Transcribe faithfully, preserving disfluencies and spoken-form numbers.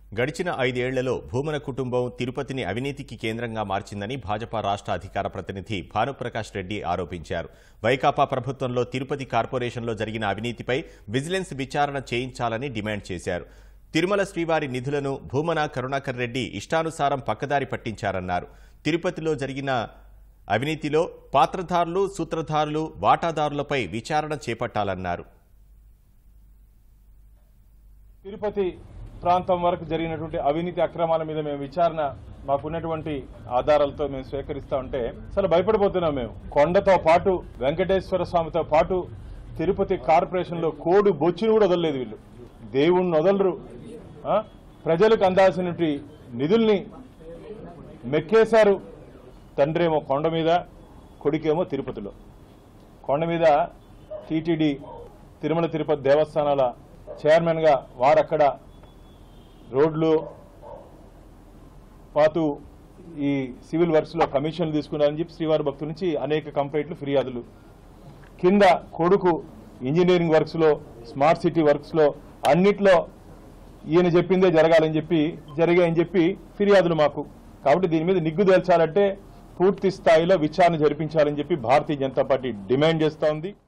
గడిచిన ఐదేళ్లలో భూమన కుటుంబం తిరుపతిని అవినీతికి కేంద్రంగా మార్చిందని భాజపా రాష్ట్ర అధికార ప్రతినిధి భానుప్రకాష్ రెడ్డి ఆరోపించారు. వైకాపా ప్రభుత్వంలో తిరుపతి కార్పొరేషన్లో జరిగిన అవినీతిపై విజిలెన్స్ విచారణ చేయించాలని డిమాండ్ చేశారు. తిరుమల శ్రీవారి నిధులను భూమన కరుణాకర్ రెడ్డి ఇష్టానుసారం పక్కదారి పట్టించారన్నారు. తిరుపతిలో జరిగిన అవినీతిలో పాత్రధారులు, సూత్రధారులు, వాటాదారులపై విచారణ చేపట్టాలన్నారు. తిరుపతి ప్రాంతం వరకు జరిగినటువంటి అవినీతి అక్రమాల మీద మేము విచారణ మాకున్నటువంటి ఆధారాలతో మేము స్వీకరిస్తా ఉంటే అసలు భయపడిపోతున్నాం. మేము కొండతో పాటు వెంకటేశ్వర స్వామితో పాటు తిరుపతి కార్పొరేషన్ లో కోడు బొచ్చును కూడా వదలలేదు. వీళ్ళు దేవుణ్ణి వదలరు. ప్రజలకు అందాల్సినటువంటి నిధుల్ని మెక్కేశారు. తండ్రేమో కొండ మీద, కొడుకేమో తిరుపతిలో. కొండ మీద టీటీడీ తిరుమల తిరుపతి దేవస్థానాల చైర్మన్ గా వారక్కడ రోడ్లు పాతు ఈ సివిల్ వర్క్స్ లో కమిషన్లు తీసుకున్నారని చెప్పి శ్రీవారి భక్తుల నుంచి అనేక కంప్లైంట్లు, ఫిర్యాదులు. కింద కొడుకు ఇంజనీరింగ్ వర్క్స్ లో, స్మార్ట్ సిటీ వర్క్స్ లో అన్నిట్లో ఈయన చెప్పిందే జరగాలని చెప్పి జరిగాయని చెప్పి ఫిర్యాదులు మాకు. కాబట్టి దీని మీద నిగ్గు తేల్చాలంటే పూర్తి స్థాయిలో విచారణ జరిపించాలని చెప్పి భారతీయ జనతా పార్టీ డిమాండ్ చేస్తోంది.